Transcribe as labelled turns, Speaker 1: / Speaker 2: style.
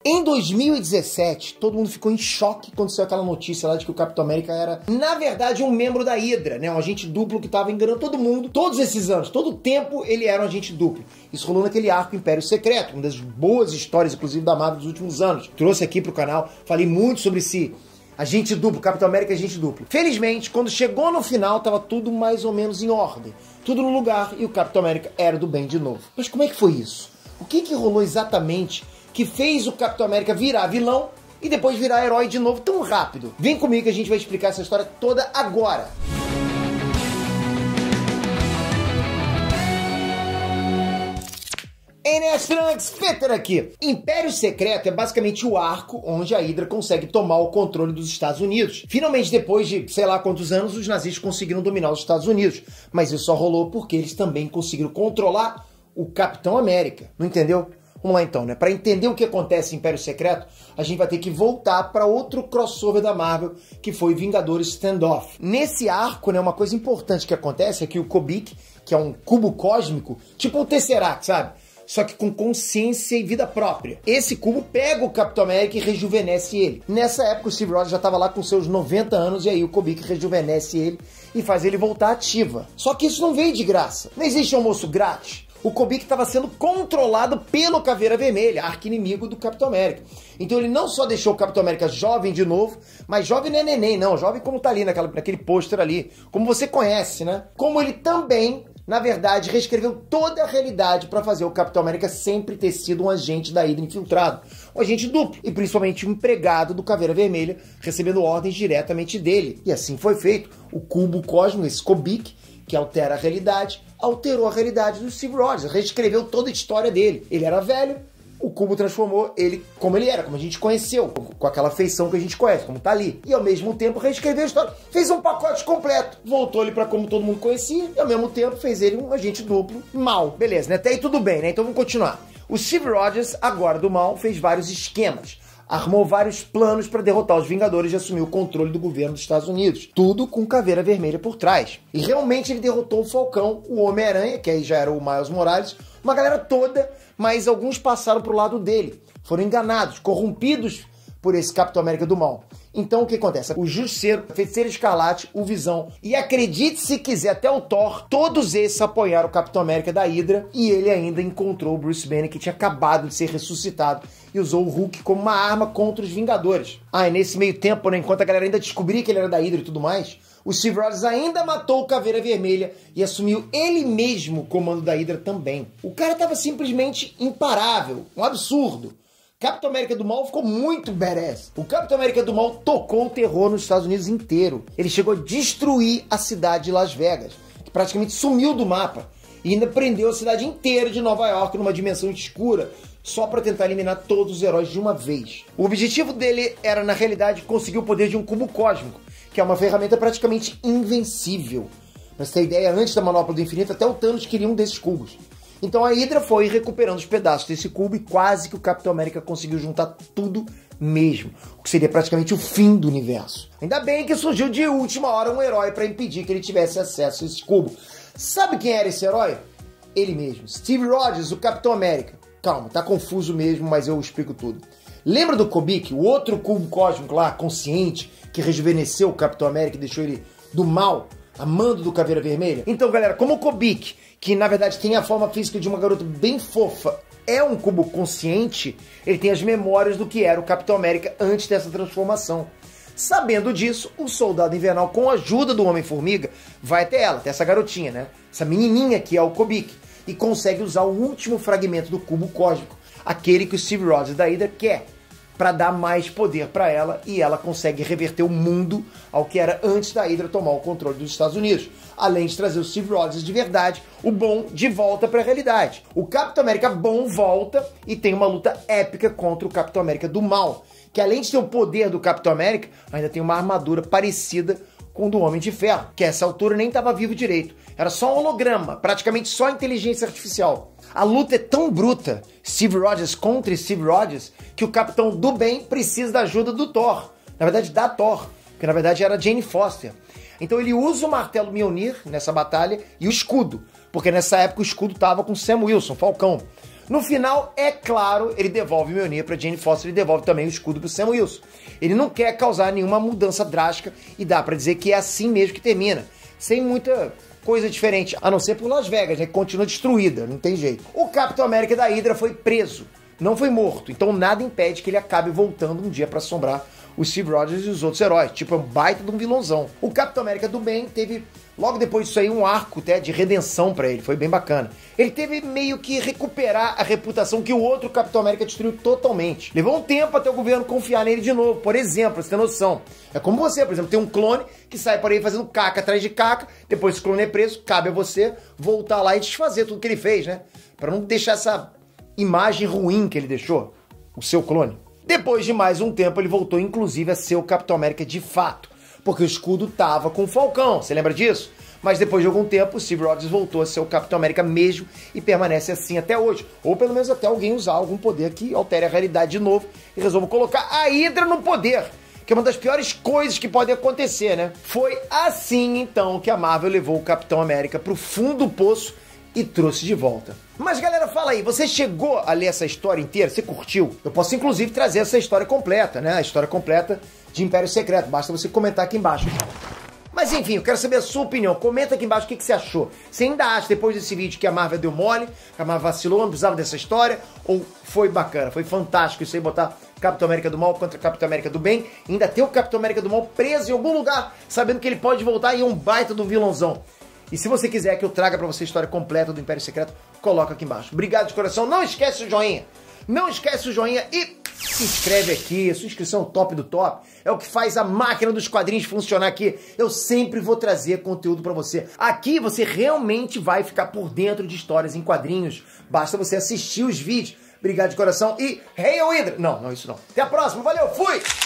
Speaker 1: Em 2017, todo mundo ficou em choque quando saiu aquela notícia lá de que o Capitão América era, na verdade, um membro da Hydra, né? Um agente duplo que tava enganando todo mundo. Todos esses anos, todo o tempo, ele era um agente duplo. Isso rolou naquele arco Império Secreto, uma das boas histórias, inclusive, da Marvel dos últimos anos. Trouxe aqui pro canal, falei muito sobre esse agente duplo, Capitão América agente duplo. Felizmente, quando chegou no final, tava tudo mais ou menos em ordem. Tudo no lugar e o Capitão América era do bem de novo. Mas como é que foi isso? O que rolou exatamente que fez o Capitão América virar vilão e depois virar herói de novo tão rápido? Vem comigo que a gente vai explicar essa história toda agora. Enéas Trunks, Peter aqui. Império Secreto é basicamente o arco onde a Hydra consegue tomar o controle dos Estados Unidos. Finalmente, depois de sei lá quantos anos, os nazistas conseguiram dominar os Estados Unidos. Mas isso só rolou porque eles também conseguiram controlar o Capitão América. Não entendeu? Vamos lá então, né? Para entender o que acontece em Império Secreto, a gente vai ter que voltar para outro crossover da Marvel, que foi Vingadores Standoff. Nesse arco, né, uma coisa importante que acontece é que o Kobik, que é um cubo cósmico, tipo o Tesseract, sabe? Só que com consciência e vida própria. Esse cubo pega o Capitão América e rejuvenesce ele. Nessa época, o Steve Rogers já estava lá com seus 90 anos, e aí o Kobik rejuvenesce ele e faz ele voltar ativa. Só que isso não veio de graça. Não existe almoço grátis. O Kobik estava sendo controlado pelo Caveira Vermelha, arqui-inimigo do Capitão América. Então ele não só deixou o Capitão América jovem de novo, mas jovem não é neném, não. Jovem como tá ali naquele pôster ali. Como você conhece, né? Como ele também, na verdade, reescreveu toda a realidade para fazer o Capitão América sempre ter sido um agente da Hydra infiltrado. Um agente duplo. E principalmente um empregado do Caveira Vermelha, recebendo ordens diretamente dele. E assim foi feito. O cubo cósmico, esse Kobik, que altera a realidade, alterou a realidade do Steve Rogers, reescreveu toda a história dele. Ele era velho, o cubo transformou ele como ele era, como a gente conheceu, com aquela feição que a gente conhece, como tá ali. E ao mesmo tempo reescreveu a história, fez um pacote completo, voltou ele pra como todo mundo conhecia, e ao mesmo tempo fez ele um agente duplo mal. Beleza, né? Até aí tudo bem, né? Então vamos continuar. O Steve Rogers, agora do mal, fez vários esquemas. Armou vários planos para derrotar os Vingadores e assumir o controle do governo dos Estados Unidos. Tudo com Caveira Vermelha por trás. E realmente ele derrotou o Falcão, o Homem-Aranha, que aí já era o Miles Morales, uma galera toda, mas alguns passaram pro lado dele. Foram enganados, corrompidos por esse Capitão América do mal. Então o que acontece? O Justiceiro, o Feiticeiro Escarlate, o Visão e, acredite se quiser, até o Thor, todos esses apoiaram o Capitão América da Hydra, e ele ainda encontrou o Bruce Banner, que tinha acabado de ser ressuscitado, e usou o Hulk como uma arma contra os Vingadores. Ah, e nesse meio tempo, né, enquanto a galera ainda descobria que ele era da Hydra e tudo mais, o Steve Rogers ainda matou o Caveira Vermelha e assumiu ele mesmo o comando da Hydra também. O cara tava simplesmente imparável, um absurdo. Capitão América do Mal ficou muito badass. O Capitão América do Mal tocou o terror nos Estados Unidos inteiro. Ele chegou a destruir a cidade de Las Vegas, que praticamente sumiu do mapa, e ainda prendeu a cidade inteira de Nova York numa dimensão escura, só para tentar eliminar todos os heróis de uma vez. O objetivo dele era, na realidade, conseguir o poder de um cubo cósmico, que é uma ferramenta praticamente invencível. Pra você ter ideia, antes da Manopla do Infinito, até o Thanos queria um desses cubos. Então a Hydra foi recuperando os pedaços desse cubo e quase que o Capitão América conseguiu juntar tudo mesmo, o que seria praticamente o fim do universo. Ainda bem que surgiu de última hora um herói para impedir que ele tivesse acesso a esse cubo. Sabe quem era esse herói? Ele mesmo, Steve Rogers, o Capitão América. Calma, tá confuso mesmo, mas eu explico tudo. Lembra do Kobik, o outro cubo cósmico lá, consciente, que rejuvenesceu o Capitão América e deixou ele do mal, amando do Caveira Vermelha? Então, galera, como o Kobik, que na verdade tem a forma física de uma garota bem fofa, é um cubo consciente, ele tem as memórias do que era o Capitão América antes dessa transformação. Sabendo disso, o Soldado Invernal, com a ajuda do Homem-Formiga, vai até ela, até essa garotinha, né? Essa menininha que é o Kobik, e consegue usar o último fragmento do cubo cósmico, aquele que o Steve Rogers da Hydra quer, para dar mais poder para ela, e ela consegue reverter o mundo ao que era antes da Hydra tomar o controle dos Estados Unidos, além de trazer o Steve Rogers de verdade, o bom, de volta para a realidade. O Capitão América bom volta e tem uma luta épica contra o Capitão América do mal, que além de ter o poder do Capitão América, ainda tem uma armadura parecida com o do Homem de Ferro, que a essa altura nem estava vivo direito. Era só um holograma, praticamente só inteligência artificial. A luta é tão bruta, Steve Rogers contra Steve Rogers, que o Capitão do Bem precisa da ajuda do Thor. Na verdade, da Thor, que na verdade era Jane Foster. Então ele usa o martelo Mjolnir nessa batalha e o escudo, porque nessa época o escudo estava com Sam Wilson, Falcão. No final, é claro, ele devolve o Mjolnir pra Jane Foster e devolve também o escudo pro Sam Wilson. Ele não quer causar nenhuma mudança drástica e dá pra dizer que é assim mesmo que termina, sem muita coisa diferente, a não ser por Las Vegas, né, que continua destruída, não tem jeito. O Capitão América da Hydra foi preso, não foi morto, então nada impede que ele acabe voltando um dia pra assombrar o Steve Rogers e os outros heróis, tipo, é um baita de um vilãozão. O Capitão América do bem teve, logo depois disso aí, um arco até de redenção pra ele, foi bem bacana. Ele teve meio que recuperar a reputação que o outro Capitão América destruiu totalmente. Levou um tempo até o governo confiar nele de novo, por exemplo, você tem noção. É como você, por exemplo, tem um clone que sai por aí fazendo caca atrás de caca, depois esse clone é preso, cabe a você voltar lá e desfazer tudo que ele fez, né? Pra não deixar essa imagem ruim que ele deixou, o seu clone. Depois de mais um tempo, ele voltou, inclusive, a ser o Capitão América de fato, porque o escudo tava com o Falcão, você lembra disso? Mas depois de algum tempo, o Steve Rogers voltou a ser o Capitão América mesmo e permanece assim até hoje. Ou pelo menos até alguém usar algum poder que altere a realidade de novo e resolva colocar a Hydra no poder, que é uma das piores coisas que podem acontecer, né? Foi assim, então, que a Marvel levou o Capitão América pro fundo do poço e trouxe de volta. Mas galera, fala aí, você chegou a ler essa história inteira? Você curtiu? Eu posso inclusive trazer essa história completa, né? A história completa de Império Secreto, basta você comentar aqui embaixo. Mas enfim, eu quero saber a sua opinião, comenta aqui embaixo o que você achou. Você ainda acha, depois desse vídeo, que a Marvel deu mole, que a Marvel vacilou, não precisava dessa história, ou foi bacana, foi fantástico isso aí, botar Capitão América do Mal contra Capitão América do Bem, ainda ter o Capitão América do Mal preso em algum lugar, sabendo que ele pode voltar e é um baita do vilãozão. E se você quiser que eu traga pra você a história completa do Império Secreto, coloca aqui embaixo. Obrigado de coração, não esquece o joinha. Não esquece o joinha e se inscreve aqui. Sua inscrição é o top do top. É o que faz a máquina dos quadrinhos funcionar aqui. Eu sempre vou trazer conteúdo pra você. Aqui você realmente vai ficar por dentro de histórias em quadrinhos. Basta você assistir os vídeos. Obrigado de coração e Hail Hydra! Não, isso não. Até a próxima, valeu, fui!